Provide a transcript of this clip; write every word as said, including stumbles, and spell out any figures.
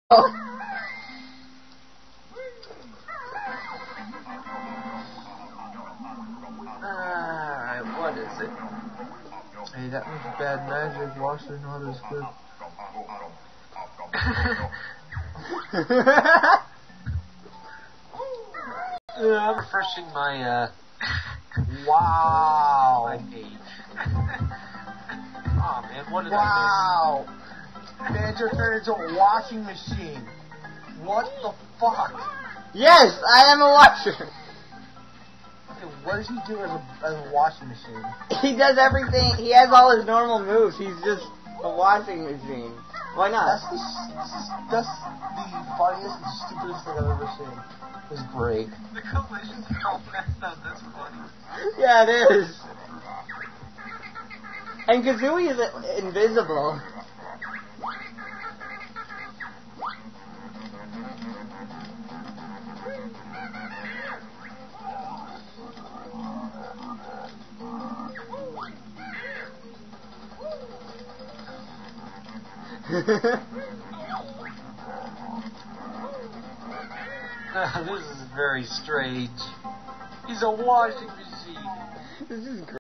Alright, what is it? Hey, that was bad magic. Washing not as good. uh, I'm refreshing my, uh... wow. my page. Aw, oh, man, what did wow. I miss? Banjo turned into a washing machine. What the fuck? Yes, I am a washer. Okay, what does he do as a, as a washing machine? He does everything. He has all his normal moves. He's just a washing machine. Why not? That's the, that's the funniest and stupidest thing I've ever seen. It was great. The collisions are all messed up. That's funny. Yeah, it is. And Kazooie is invisible. This is very strange. He's a washing machine. This is great.